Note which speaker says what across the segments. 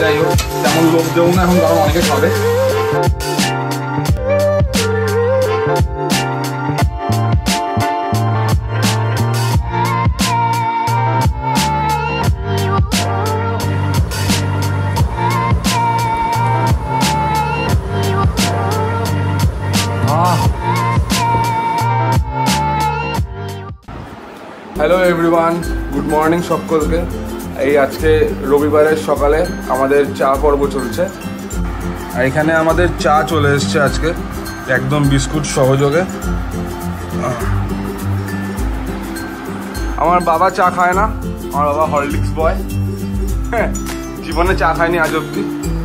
Speaker 1: যাই হোক তেমন লোক দেবো না এখন, কারণ অনেকে খাবে। হ্যালো এভরিওয়ান, গুড মর্নিং সকলকে। এই আজকে রবিবারের সকালে আমাদের চা পর্ব চলছে। আর এখানে আমাদের চা চলে এসছে আজকে একদম বিস্কুট সহযোগে। আমার বাবা চা খায় না, আমার বাবা হরলিক্স বয়, জীবনে চা খায়নি আজ অব্দি।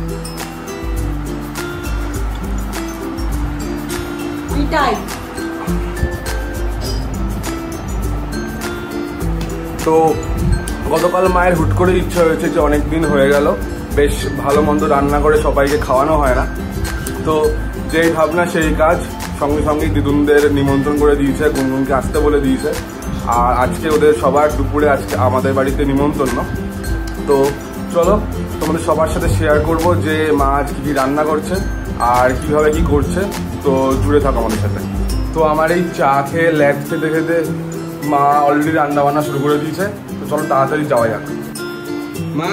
Speaker 1: তো গতকাল মায়ের হুট করে ইচ্ছা হয়েছে যে অনেক দিন হয়ে গেল বেশ ভালো মন্দ রান্না করে সবাইকে খাওয়ানো হয় না, তো যেই ভাবনা সেই কাজ। সঙ্গে সঙ্গেই দিদুনদের নিমন্ত্রণ করে দিয়েছে, গুনগুনকে আসতে বলে দিয়েছে। আর আজকে ওদের সবার দুপুরে আজকে আমাদের বাড়িতে নিমন্ত্রণ। তো চলো তোমাদের সবার সাথে শেয়ার করব যে মা আজ কী কী রান্না করছে আর কীভাবে কী করছে, তো জুড়ে থাকো আমাদের সাথে। তো আমার এই চা খেয়ে ল্যাব খেতে খেতে মা অলরেডি রান্না বান্না শুরু করে দিয়েছে, তো চলো তাড়াতাড়ি যাওয়া যাক। মা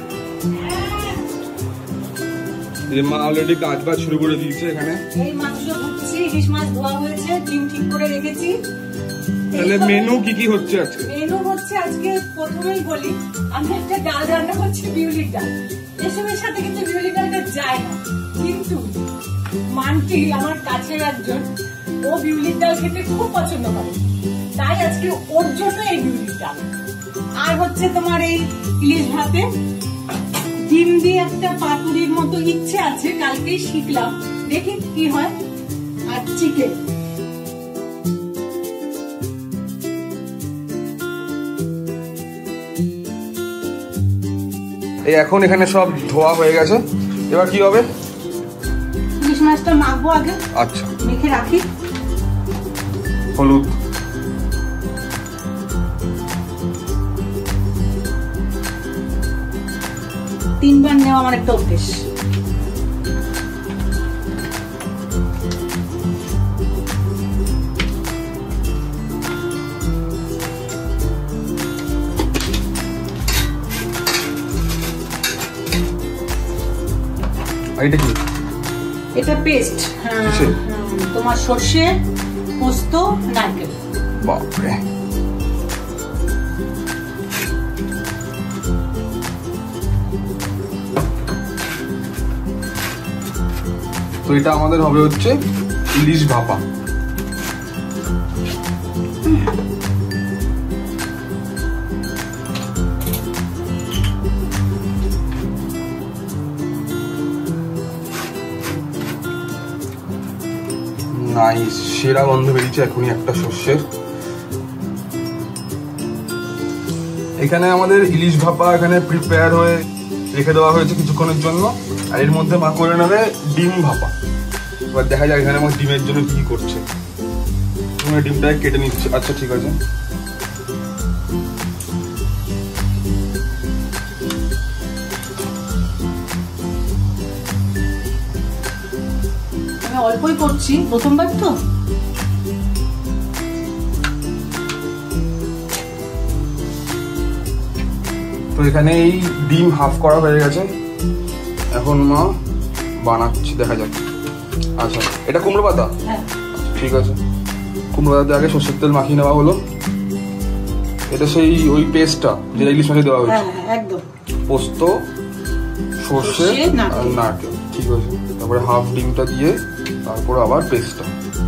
Speaker 1: মা অলরেডি কাজ বাজ শুরু করে দিয়েছে। এখানে
Speaker 2: এই মাংস ভুটছি, ইলিশ মাছ ধোয়া হয়েছে, ডিম ঠিক করে রেখেছি।
Speaker 1: তাহলে মেনু কি কি হচ্ছে আজকে?
Speaker 2: মেনু হচ্ছে আজকে প্রথমেই বলি, আমি একটা ডাল রান্না করছি, বিউলির ডাল। এসবের সাথে কিন্তু বিউলির ডালটা যায় না, কিন্তু মানটি আমার কাছে একজন, ও বিউলির ডাল খেতে খুব পছন্দ করে, তাই আজকে ওর জন্য এই বিউলির ডাল। আর হচ্ছে তোমার এই ইলিশ ভাতে ডিম দিয়ে একটা পাতুরির মতো ইচ্ছে আছে, কালকেই শিখলাম, দেখি কি হয়। আর চিকেন।
Speaker 1: এই এখন এখানে সব ধোয়া হয়ে গেছে, এবার কি হবে?
Speaker 2: ইলিশ মাছটা মাখবো আগে।
Speaker 1: আচ্ছা,
Speaker 2: মেখে রাখি।
Speaker 1: হলুদ,
Speaker 2: 3 বার নেওয়া আমার একটা অভ্যেস।
Speaker 1: এটা কি?
Speaker 2: এটা পেস্ট, তোমার সর্ষে, পোস্ত, নারকেল।
Speaker 1: বাপরে, তো এটা আমাদের হবে হচ্ছে ইলিশ ভাপা। নাইস, সেরা গন্ধ বেরিয়েছে এখনই একটা সর্ষের। এখানে আমাদের ইলিশ ভাপা এখানে প্রিপেয়ার হয়ে রেখে দেওয়া হয়েছে কিছুক্ষণের জন্য। আর এর মধ্যে মা করে নেবে ডিম ভাপা। এবার দেখা যায় এখানে আমার ডিমের জন্য কি করছে। ডিমটা কেটে নিচ্ছে। আচ্ছা ঠিক আছে,
Speaker 2: আমি অল্পই করছি, প্রথমবার তো।
Speaker 1: তো এখানে এই ডিম হাফ করা হয়ে গেছে, এখন মা বানাচ্ছি, দেখা যাক। আচ্ছা, এটা কুমড়ো পাতা?
Speaker 2: হ্যাঁ
Speaker 1: ঠিক আছে, কুমড়ো পাতাতে আগে সর্ষের তেল মাখিয়ে নেওয়া হলো। এটা সেই ওই পেস্টটা যেটা ইলিশ মাছে দেওয়া হয়েছে,
Speaker 2: একদম
Speaker 1: পোস্ত, সর্ষে আর নারকেল। ঠিক আছে, তারপরে হাফ ডিমটা দিয়ে তারপরে আবার পেস্টটা।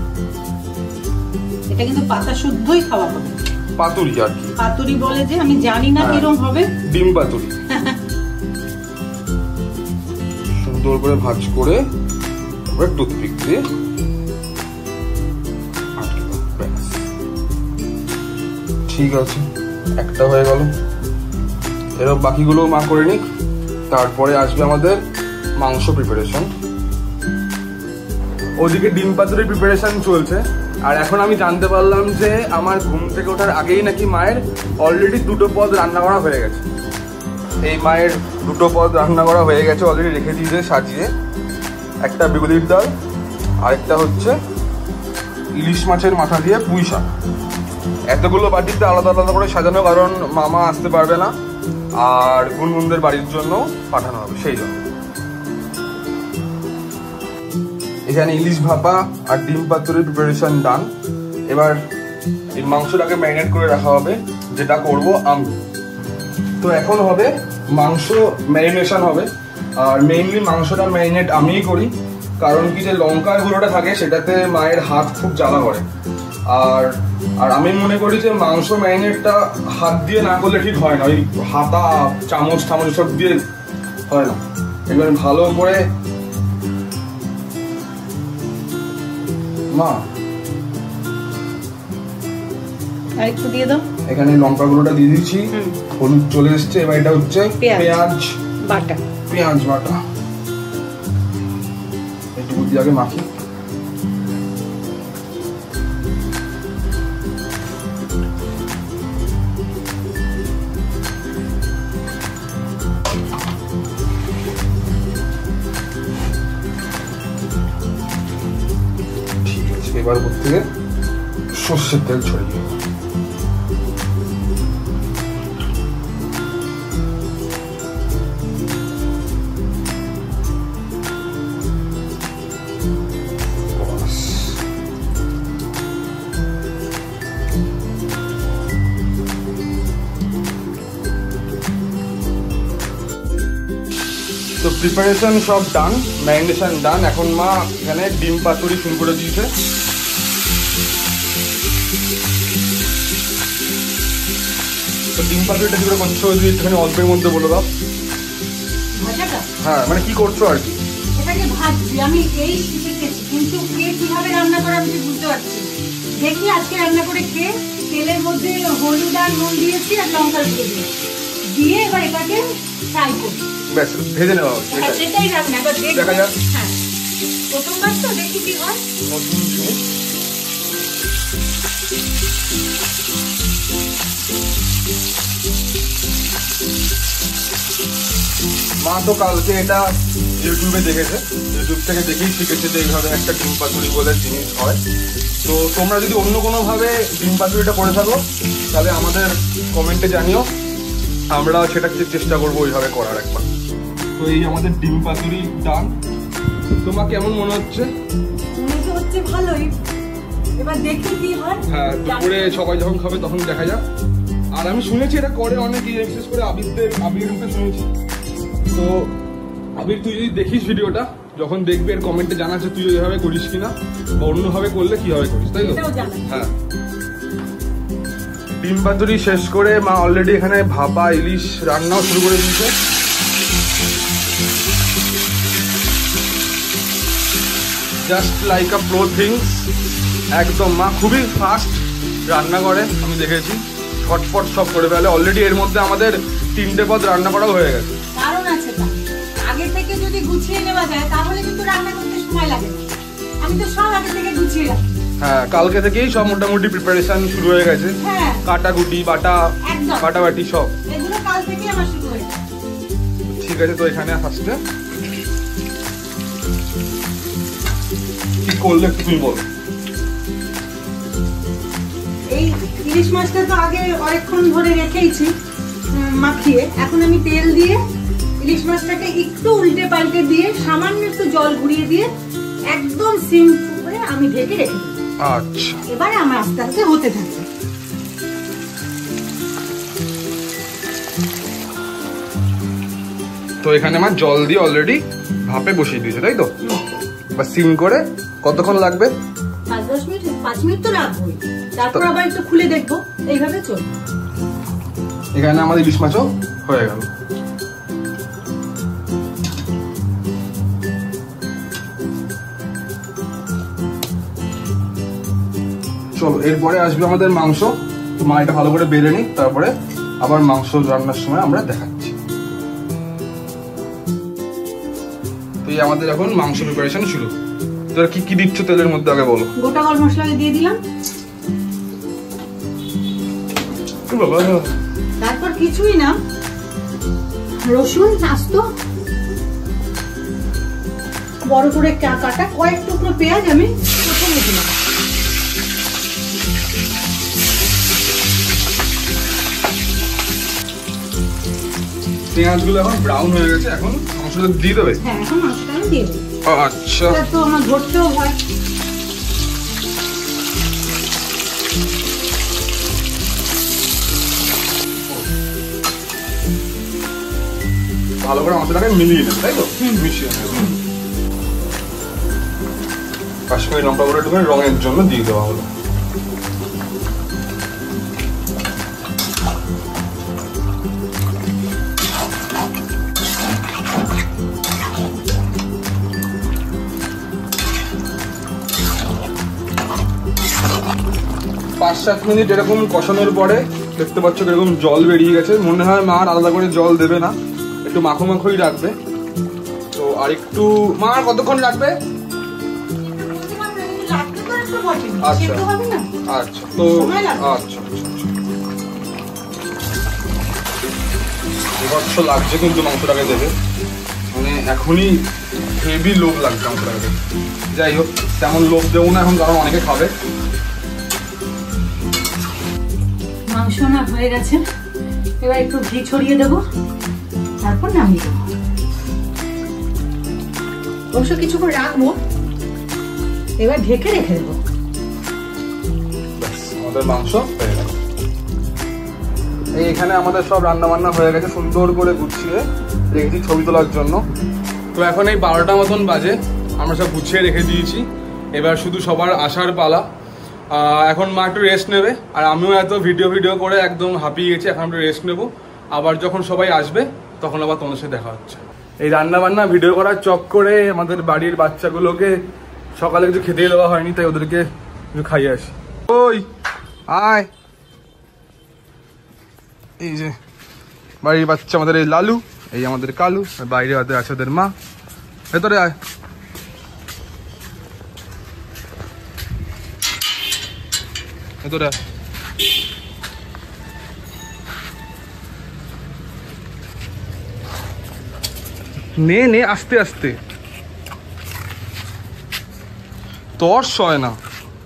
Speaker 2: এটা কিন্তু পাতা শুদ্ধই খাওয়া হবে।
Speaker 1: পাতুরি আর কি,
Speaker 2: পাতুরি বলে যে, আমি জানি না কিরকম হবে। ডিম
Speaker 1: পাতুরি সুন্দর করে ভাজ করে তারপরে টুথপিক দিয়ে ঠিক আছে, একটা হয়ে গেল। এরকম বাকিগুলো মা করে নিক, তারপরে আসবে আমাদের মাংস প্রিপারেশন। ওদিকে ডিম পাতুরির প্রিপারেশন চলছে। আর এখন আমি জানতে পারলাম যে আমার ঘুম থেকে ওঠার আগেই নাকি মায়ের অলরেডি 2টো পদ রান্না করা হয়ে গেছে। এই মায়ের দুটো পদ রান্না করা হয়ে গেছে অলরেডি, রেখে দিয়েছে সাজিয়ে। একটা বিউলির ডাল, আরেকটা হচ্ছে ইলিশ মাছের মাথা দিয়ে পুঁই শাক। এতগুলো বাটিতে আলাদা আলাদা করে সাজানো, কারণ মামা আসতে পারবে না আর গুনগুনদের বাড়ির জন্য পাঠানো হবে, সেই জন্য। এখানে ইলিশ ভাপা আর ডিম পাতুরির প্রিপারেশন ডান। এবার এই মাংসটাকে ম্যারিনেট করে রাখা হবে, যেটা করব আমি। তো এখন হবে মাংস ম্যারিনেশন হবে, আর মেইনলি মাংসটা ম্যারিনেট আমিই করি, কারণ কি যে লঙ্কার গুঁড়োটা থাকে সেটাতে মায়ের হাত খুব জ্বালা করে। আর আর আমি মনে করি যে মাংস ম্যারিনেটটা হাত দিয়ে না করলে ঠিক হয় না, ওই হাতা চামচ সব দিয়ে হয় না। এবার ভালো করে মা
Speaker 2: আরেকটু দিয়ে দাও।
Speaker 1: এখানে লঙ্কা গুঁড়োটা দিয়ে দিচ্ছি, হলুদ চলে এসছে। এবার এটা হচ্ছে পেঁয়াজ বাটা, একটু দিয়ে আগে মাখি। ঠিক আছে, এবার উপর থেকে সর্ষের তেল ছড়িয়ে দেবো। তো প্রিপারেশন সব ডান, ম্যারিনেশন ডান। এখন মা এখানে ডিম পাতুরি শুরু করে দিয়েছে। তো ডিম পাতুরিটা কি করে করছো যদি একটুখানি অল্পের মধ্যে বলে দাও। হ্যাঁ, মানে কি করছো আর কি?
Speaker 2: এটাকে ভাজছি, আমি এই শিখেছি, কিন্তু কে কিভাবে রান্না করে আমি বুঝতে পারছি। দেখি আজকে রান্না করে খেয়ে তেলের মধ্যে হলুদ আর নুন দিয়েছি আর লঙ্কা দিয়ে এবার এটাকে ফ্রাই করি।
Speaker 1: ব্যাস, ভেজে নেওয়া হচ্ছে।
Speaker 2: সেটাই রান্না, এবার
Speaker 1: দেখা যাক।
Speaker 2: হ্যাঁ, প্রথমবার তো দেখি কি হয়।
Speaker 1: নতুন জিনিস। মা তো কালকে এটা ইউটিউবে দেখেছে, ইউটিউব থেকে দেখেই শিখেছে যে এইভাবে একটা ডিম পাতুরি বলে জিনিস হয়। তো তোমরা যদি অন্য কোনোভাবে ডিম পাতুরিটা করে থাকো তাহলে আমাদের কমেন্টে জানিও, আমরা সেটা চেষ্টা করবো ওইভাবে করার একবার। তো এই আমাদের ডিম পাতুরি ডান। তোমার কেমন মনে হচ্ছে?
Speaker 2: মনে তো হচ্ছে ভালোই, এবার দেখি কি হয়।
Speaker 1: হ্যাঁ, দুপুরে সবাই যখন খাবে তখন দেখা যাক। আর আমি শুনেছি এটা করে অনেকেই, বিশেষ করে আবির রূপে শুনেছি। তো আবির, তুই যদি দেখিস ভিডিওটা, যখন দেখবি এর কমেন্টে জানাচ্ছে তুই ওইভাবে করিস কিনা বা অন্যভাবে করলে কিভাবে করিস, তাই তো? হ্যাঁ, ডিম পাতুরি শেষ করে মা অলরেডি এখানে ভাপা ইলিশ রান্নাও শুরু করে দিয়েছে। Just like a pro things, একদম মা খুবই ফাস্ট রান্না করে, আমি দেখেছি ছটফট সব করে ফেলে। অলরেডি এর মধ্যে আমাদের 3টে পদ রান্না করাও হয়ে গেছে।
Speaker 2: কারণ আছে, আগে থেকে যদি গুছিয়ে নেওয়া যায় তাহলে কিন্তু রান্না করতে সময় লাগে না। আমি তো সব আগে থেকে গুছিয়ে রাখি।
Speaker 1: হ্যাঁ, কালকে থেকেই সব মোটামুটি প্রিপারেশন শুরু হয়ে গেছে।
Speaker 2: হ্যাঁ,
Speaker 1: কাটাকুটি বাটাবাটি সব
Speaker 2: এগুলো কাল থেকেই আমার শুরু হয়ে গেছে।
Speaker 1: ঠিক আছে, তো এখানে ফার্স্টে কি করলে তুমি বল।
Speaker 2: এই ইলিশ মাছটা তো আগে অনেকক্ষণ ধরে রেখেইছি মাখিয়ে। এখন আমি তেল দিয়ে ইলিশ মাছটাকে একটু উল্টে পাল্টে দিয়ে সামান্য একটু জল ঘুরিয়ে দিয়ে একদম সিম করে আমি ঢেকে রেখে দিই।
Speaker 1: আচ্ছা,
Speaker 2: এবারে আমার আস্তে আস্তে হতে থাকবে।
Speaker 1: তো এখানে আমার জল দিয়ে অলরেডি ভাপে বসিয়ে দিয়েছে, তাই তো? বা সিম করে কতক্ষণ লাগবে?
Speaker 2: 5-10 মিনিট, 5 মিনিট তো লাগবেই। তারপর আবার একটু খুলে দেখবো, এইভাবে চলবে।
Speaker 1: এখানে আমাদের ইলিশ মাছও হয়ে গেল। চলো, এরপরে আসবে আমাদের মাংস। তো মা এটা ভালো করে বেড়ে নিই, তারপরে আবার মাংস রান্নার সময় আমরা দেখাচ্ছি। তো এই আমাদের এখন মাংস প্রিপারেশন শুরু। তোরা কি কি দিচ্ছ তেলের মধ্যে আগে বলো।
Speaker 2: গোটা গরম মশলা দিয়ে দিলাম,
Speaker 1: বাবা
Speaker 2: তারপর কিছুই না, রসুন আস্ত বড় করে কাটা, কয়েক টুকরো পেঁয়াজ আমি প্রথমে দিলাম।
Speaker 1: পেঁয়াজগুলো এখন ব্রাউন হয়ে গেছে, এখন মাংসটা দিয়ে দেবে?
Speaker 2: হ্যাঁ, এখন মাংসটা আমি দিয়ে দেবো।
Speaker 1: আচ্ছা,
Speaker 2: তো আমার ধরতেও হয়।
Speaker 1: ভালো করে মশলাটাকে মিলিয়ে নেবে, তাই তো? মিশিয়ে নেবে। কাশ্মীরি লঙ্কা গুঁড়ো একটু রঙের জন্য দিয়ে দেওয়া হলো। পাঁচ 7 মিনিট এরকম কষানোর পরে দেখতে পাচ্ছ এরকম জল বেরিয়ে গেছে। মনে হয় মা আর আলাদা করে জল দেবে না, একটু মাখো মাখোই রাখবে। তো আর একটু মা আর কতক্ষণ রাখবে? আচ্ছা আচ্ছা, তো আচ্ছা আচ্ছা, লাগছে কিন্তু মাংসটাকে দেবে, মানে এখনই হেভি লোভ লাগছে মাংসটাকে দেবে। যাই হোক, তেমন লোভ দেবো না এখন, কারণ অনেকে খাবে।
Speaker 2: মাংস না হয়ে গেছে, এবার একটু ঘি ছড়িয়ে দেবো, তারপর নামিয়ে দেবো। অবশ্য কিছুক্ষণ রাখবো, এবার ঢেকে রেখে দেবো।
Speaker 1: আমাদের মাংস হয়ে গেল। এইখানে আমাদের সব রান্না বান্না হয়ে গেছে, সুন্দর করে গুছিয়ে রেখেছি ছবি তোলার জন্য। তো এখন এই 12টা মতন বাজে, আমরা সব গুছিয়ে রেখে দিয়েছি। এবার শুধু সবার আসার পালা। এখন মা একটু রেস্ট নেবে, আর আমিও এত ভিডিও করে একদম হাঁপিয়ে গেছি। এখন একটু রেস্ট নেবো, আবার যখন সবাই আসবে তখন আবার তোমাদের সাথে দেখা হচ্ছে। এই রান্না বান্না ভিডিও করার চক্করে আমাদের বাড়ির বাচ্চাগুলোকে সকালে কিছু খেতেই দেওয়া হয়নি, তাই ওদেরকে কিছু খাইয়ে আসি। ওই আয়, এই যে বাড়ির বাচ্চা আমাদের এই লালু, এই আমাদের কালু, আর বাইরে আছে ওদের মা। ভেতরে আয়। ভেতরে আয়। নে নে, আস্তে আস্তে, তোর সয় না।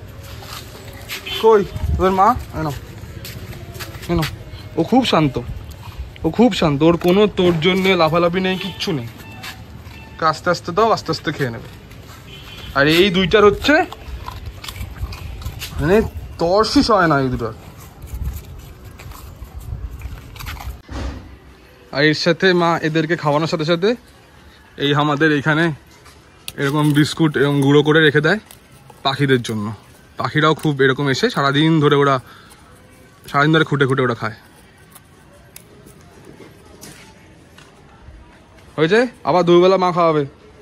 Speaker 1: কই তোদের মা? এনো এনো, ও খুব শান্ত, ও খুব শান্ত, ওর কোনো তোর জন্য লাফালাফি নেই, কিচ্ছু নেই। আস্তে আস্তে দাও, আস্তে আস্তে খেয়ে নেবে। আর এই দুইটার হচ্ছে মানে তর্সই হয় না এই দুটার। আর এর সাথে মা এদেরকে খাওয়ানোর সাথে সাথে এই আমাদের এইখানে এরকম বিস্কুট এরকম গুঁড়ো করে রেখে দেয় পাখিদের জন্য। পাখিরাও খুব এরকম এসে সারাদিন ধরে খুঁটে খুঁটে ওরা খায়। হয়েছে, আবার দুবেলা মা খাওয়াবে।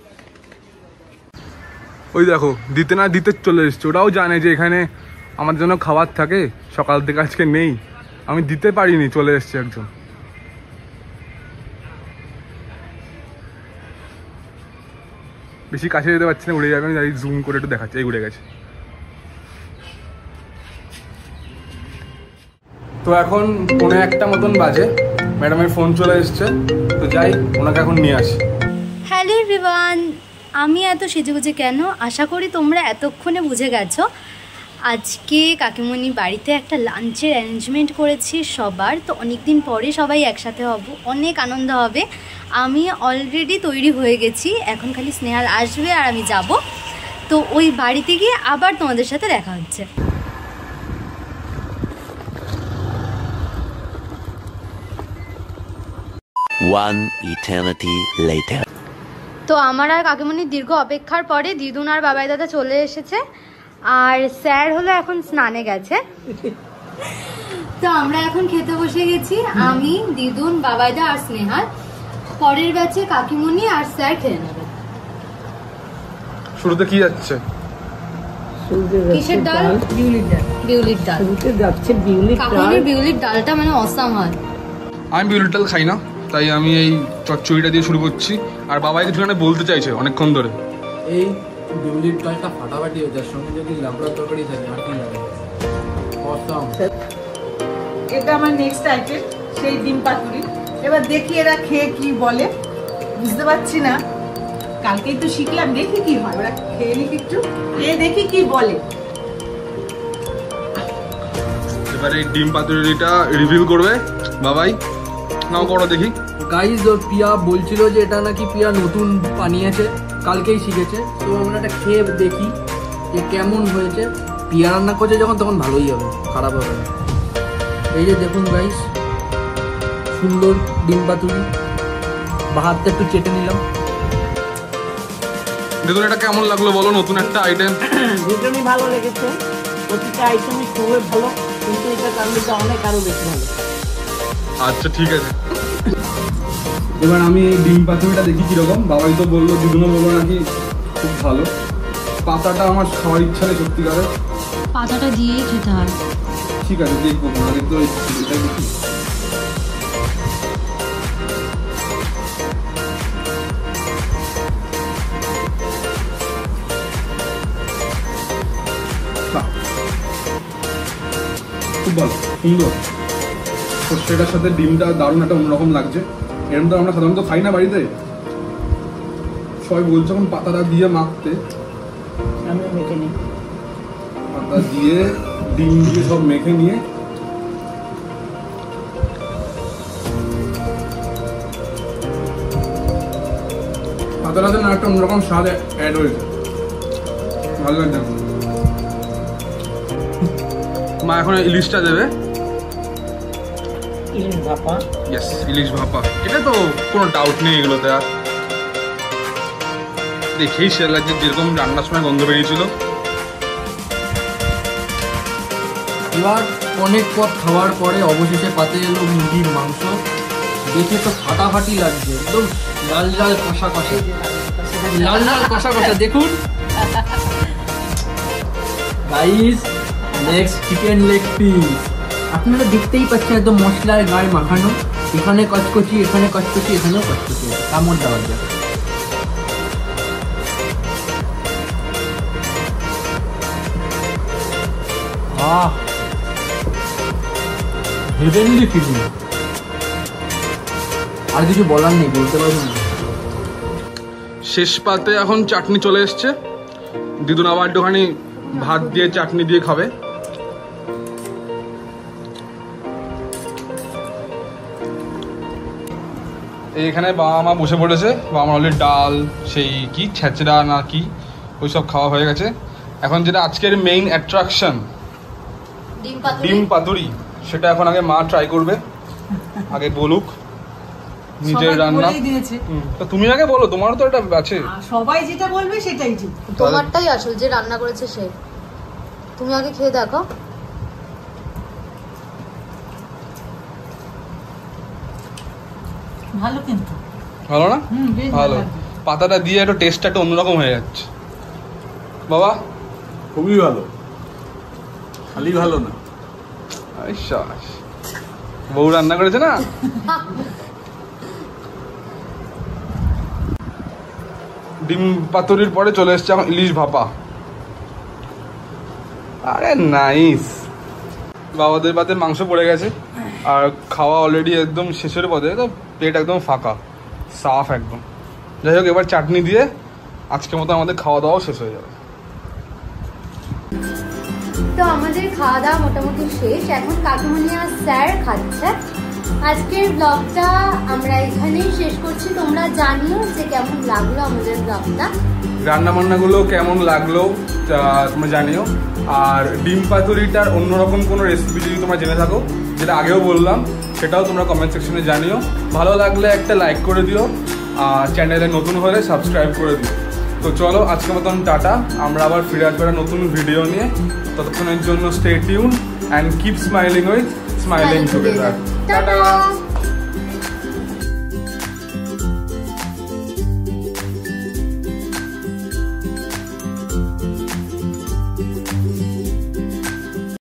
Speaker 1: ওই দেখো, দিতে না দিতে চলে এসছে। ওরাও জানে যে এখানে আমার জন্য খাবার থাকে, সকাল থেকে আজকে নেই, আমি দিতে পারিনি, চলে এসছে একজন। বেশি কাছে যেতে পারছি না, উড়ে যাবে। আমি জুম করে একটু দেখাচ্ছি, এই উড়ে গেছে। তো এখন 1:45 মতন বাজে, ম্যাডামের ফোন চলে এসছে, তো যাই ওনাকে এখন নিয়ে আসি।
Speaker 3: হ্যালো এভরিওয়ান, আমি এত সেজেগুজে কেন? আশা করি তোমরা এতক্ষণে বুঝে গেছো। আজকে কাকিমণি বাড়িতে একটা লাঞ্চের অ্যারেঞ্জমেন্ট করেছি সবার। তো অনেকদিন পরে সবাই একসাথে হব, অনেক আনন্দ হবে। আমি অলরেডি তৈরি হয়ে গেছি, এখন খালি স্নেহাল আসবে আর আমি যাব। তো ওই বাড়িতে গিয়ে আবার তোমাদের সাথে দেখা হচ্ছে।
Speaker 4: One eternity later.
Speaker 3: তো আমার আর কাকিমণির দীর্ঘ অপেক্ষার পরে দিদুন আর বাবাই দাদা চলে এসেছে, আর স্যার হলো এখন স্নানে গেছে। তো আমরা এখন খেতে বসে গেছি, আমি, দিদুন, বাবাইদা আর স্নেহাল। পরের ব্যাচে কাকিমণি আর স্যার খেয়ে নেবে।
Speaker 1: শুরুতে কি যাচ্ছে?
Speaker 3: কিসের ডাল? বিউলির ডাল। বিউলির ডাল যাচ্ছে। কাকিমণির বিউলির ডালটা মানে অসাম হয়।
Speaker 1: আমি বিউলির ডাল খাই না, তাই আমি এই চচ্চড়িটা দিয়ে শুরু করছি। আর বাবাই কিছু বলতে চাইছে অনেকক্ষণ ধরে।
Speaker 5: এই বিউলির ডালটা ফাটাফাটি, যার সঙ্গে যদি লাবড়া তরকারি থাকে আর কি লাগে। এটা আমার নেক্সট আইটেম, সেই ডিম পাতুরি।
Speaker 2: এবার দেখি এরা খেয়ে কি বলে, বুঝতে পারছি না, কালকেই তো শিখলাম, দেখি কি হয়। ওরা খেয়ে নিক একটু, খেয়ে দেখি কি বলে।
Speaker 1: এবারে এই ডিম পাতুরিটা রিভিল করবে বাবাই, নাও করো দেখি।
Speaker 5: গাইজ পিয়া বলছিল যে এটা নাকি পিয়া নতুন বানিয়েছে, কালকেই শিখেছে। তো আমরা এটা খেয়ে দেখি যে কেমন হয়েছে। পিয়া রান্না করছে যখন, তখন ভালোই হবে, খারাপ হবে না। এই যে দেখুন গাইজ, সুন্দর ডিম পাতুরি, হাতটা একটু চেটে নিলাম।
Speaker 1: দেখুন এটা কেমন লাগলো বলো, নতুন একটা আইটেম।
Speaker 6: ভীষণই ভালো লেগেছে, প্রতিটা আইটেমই খুবই ভালো, কিন্তু এটা কারণটা অনেক আরো বেশি ভালো।
Speaker 1: আচ্ছা ঠিক আছে, এবার আমি এই ডিম পাতুরিটা দেখি কিরকম। বাবাই তো বললো, দিদুনও বললো নাকি খুব ভালো। পাতাটা আমার খাওয়ার ইচ্ছা নেই সত্যিকারের,
Speaker 3: পাতাটা দিয়েই খেতে হয়।
Speaker 1: ঠিক আছে দেখবো, আগে তো এটা দেখি। খুব ভালো, সুন্দর। সর্ষেটার সাথে ডিমটা দারুণ একটা অন্যরকম লাগছে। এরকম তো আমরা সাধারণত খাই না বাড়িতে। সবাই বলছে যখন পাতাটা দিয়ে মাখতে,
Speaker 6: আমি মেখে নিই।
Speaker 1: পাতা দিয়ে ডিম দিয়ে সব মেখে নিয়ে পাতাটাতে না একটা অন্যরকম স্বাদ অ্যাড হয়েছে, ভালো লাগছে। মা এখন ইলিশটা দেবে।
Speaker 6: ইলিশ ভাপা,
Speaker 1: ইয়েস, ইলিশ ভাপা, এটা তো কোনো ডাউট নেই এগুলোতে। আর দেখেই সে লাগছে যেরকম রান্নার সময় গন্ধ বেরিয়েছিল।
Speaker 5: এবার অনেক পথ খাওয়ার পরে অবশেষে পাতে এলো মুরগির মাংস। দেখে তো ফাটাফাটি লাগছে, একদম লাল লাল কষা কষা, লাল লাল কষা কষা। দেখুন guys, next chicken leg piece. আপনারা দেখতেই পাচ্ছেন একদম মশলার গায়ে মাখানো, এখানে কচকচি, এখানে কচকচি, এখানেও কচকচি। কামড় দেওয়া যায়। হেভেনলি ফিলিং, আর কিছু বলার নেই, বলতে পারবো না।
Speaker 1: শেষ পাতে এখন চাটনি চলে এসছে। দিদুন আবার একটুখানি ভাত দিয়ে চাটনি দিয়ে খাবে। এইখানে বাবা মা বসে পড়েছে। বাবা মা অলরেডি ডাল, সেই কি ছেঁচড়া না কি, ওই সব খাওয়া হয়ে গেছে। এখন যেটা আজকের মেইন অ্যাট্রাকশন, ডিম পাতুরি, সেটা এখন আগে মা ট্রাই করবে। আগে বলুক নিজের রান্না। তো তুমি আগে বলো, তোমারও তো এটা আছে।
Speaker 2: সবাই যেটা বলবে সেটাই ঠিক।
Speaker 3: তোমারটাই আসল, যে রান্না করেছে সে। তুমি আগে খেয়ে দেখো।
Speaker 2: ভালো, কিন্তু
Speaker 1: ভালো না?
Speaker 2: বেশ
Speaker 1: ভালো।
Speaker 2: লাগছে।
Speaker 1: পাতাটা দিয়ে একটু টেস্টটা একটু অন্যরকম হয়ে যাচ্ছে। বাবা
Speaker 7: খুবই ভালো, খালি ভালো না,
Speaker 1: বউ রান্না করেছে না। ডিম পাতুরির পরে চলে এসছে এখন ইলিশ ভাপা। আরে নাইস। বাবাদের পাতে মাংস পড়ে গেছে আর খাওয়া অলরেডি একদম শেষের পথে, তো পেট একদম ফাঁকা, সাফ একদম। যাই হোক, এবার চাটনি দিয়ে আজকের মতো আমাদের খাওয়া দাওয়াও শেষ হয়ে যাবে।
Speaker 3: তো আমাদের খাওয়া দাওয়া মোটামুটি শেষ। এখন কাকিমণি আর স্যার খাচ্ছে। আজকের ব্লগটা আমরা এখানেই শেষ করছি। তোমরা জানিও যে কেমন লাগলো আমাদের ব্লগটা,
Speaker 1: রান্না বান্নাগুলো কেমন লাগলো তোমরা জানিও। আর ডিম পাতুরিটার অন্যরকম কোনো রেসিপি যদি তোমরা জেনে থাকো, যেটা আগেও বললাম, সেটাও তোমরা কমেন্ট সেকশনে জানিও। ভালো লাগলে একটা লাইক করে দিও, আর চ্যানেলে নতুন হলে সাবস্ক্রাইব করে দিও। তো চলো, আজকের মতন টাটা। আমরা আবার ফিরে আসবো একটা নতুন ভিডিও নিয়ে। ততক্ষণের জন্য stay tune and keep smiling with smiling together. Tata.